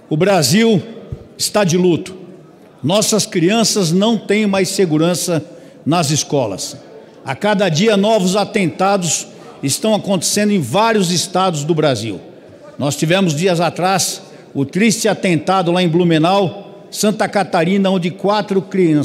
O Brasil está de luto. Nossas crianças não têm mais segurança nas escolas. A cada dia, novos atentados estão acontecendo em vários estados do Brasil. Nós tivemos dias atrás o triste atentado lá em Blumenau, Santa Catarina, onde quatro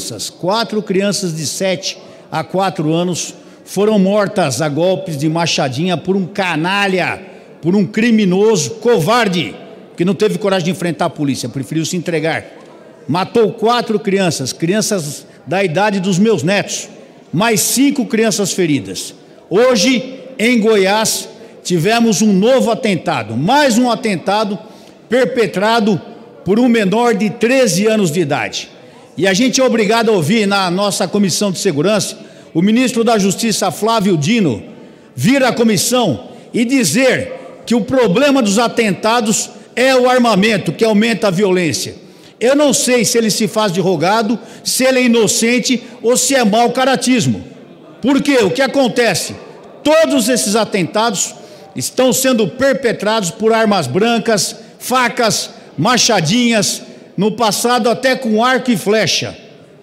crianças de 7 a 4 anos foram mortas a golpes de machadinha por um canalha, por um criminoso covarde, que não teve coragem de enfrentar a polícia, preferiu se entregar. Matou 4 crianças da idade dos meus netos, mais 5 crianças feridas. Hoje, em Goiás, tivemos um novo atentado, mais um atentado perpetrado por um menor de 13 anos de idade. E a gente é obrigado a ouvir na nossa Comissão de Segurança o ministro da Justiça, Flávio Dino, vir à comissão e dizer que o problema dos atentados é o armamento, que aumenta a violência. Eu não sei se ele se faz de rogado, se ele é inocente ou se é mau caratismo. Porque o que acontece? Todos esses atentados estão sendo perpetrados por armas brancas, facas, machadinhas, no passado até com arco e flecha.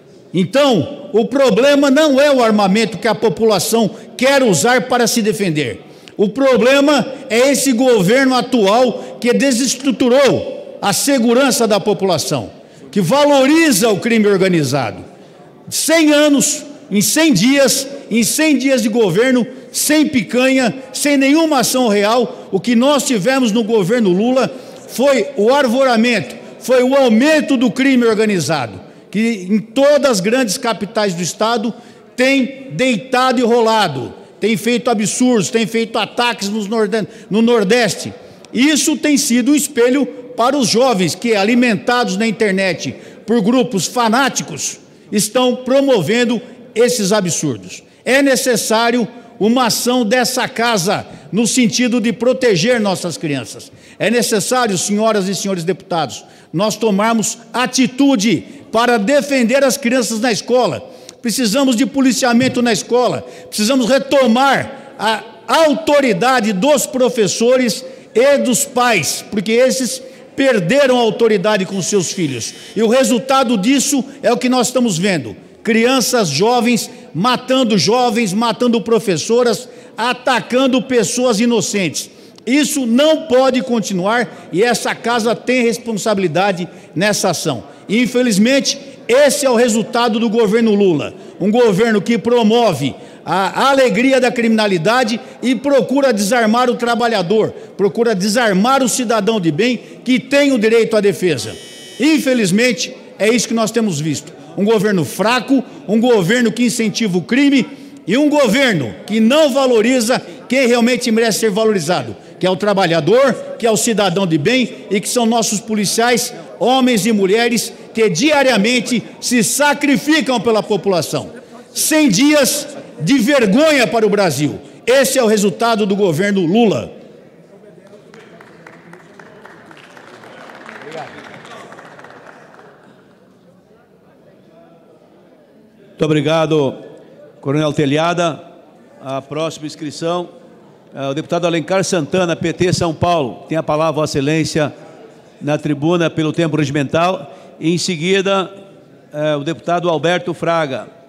Então, o problema não é o armamento que a população quer usar para se defender. O problema é esse governo atual que desestruturou a segurança da população, que valoriza o crime organizado. 100 anos, em 100 dias de governo, sem picanha, sem nenhuma ação real, o que nós tivemos no governo Lula foi o arvoramento, foi o aumento do crime organizado, que em todas as grandes capitais do estado tem deitado e rolado, tem feito absurdos, tem feito ataques no Nordeste. Isso tem sido um espelho para os jovens que, alimentados na internet por grupos fanáticos, estão promovendo esses absurdos. É necessário uma ação dessa casa no sentido de proteger nossas crianças. É necessário, senhoras e senhores deputados, nós tomarmos atitude para defender as crianças na escola. Precisamos de policiamento na escola, precisamos retomar a autoridade dos professores e dos pais, porque esses perderam a autoridade com seus filhos. E o resultado disso é o que nós estamos vendo. Crianças, jovens, matando professoras, atacando pessoas inocentes. Isso não pode continuar e essa casa tem responsabilidade nessa ação. Infelizmente, esse é o resultado do governo Lula. Um governo que promove a alegria da criminalidade e procura desarmar o trabalhador, procura desarmar o cidadão de bem que tem o direito à defesa. Infelizmente, é isso que nós temos visto. Um governo fraco, um governo que incentiva o crime e um governo que não valoriza quem realmente merece ser valorizado, que é o trabalhador, que é o cidadão de bem e que são nossos policiais, homens e mulheres que diariamente se sacrificam pela população. 100 dias de vergonha para o Brasil. Esse é o resultado do governo Lula. Muito obrigado, Coronel Telhada. A próxima inscrição é o deputado Alencar Santana, PT São Paulo. Tem a palavra, Vossa Excelência, na tribuna pelo tempo regimental. E, em seguida, o deputado Alberto Fraga.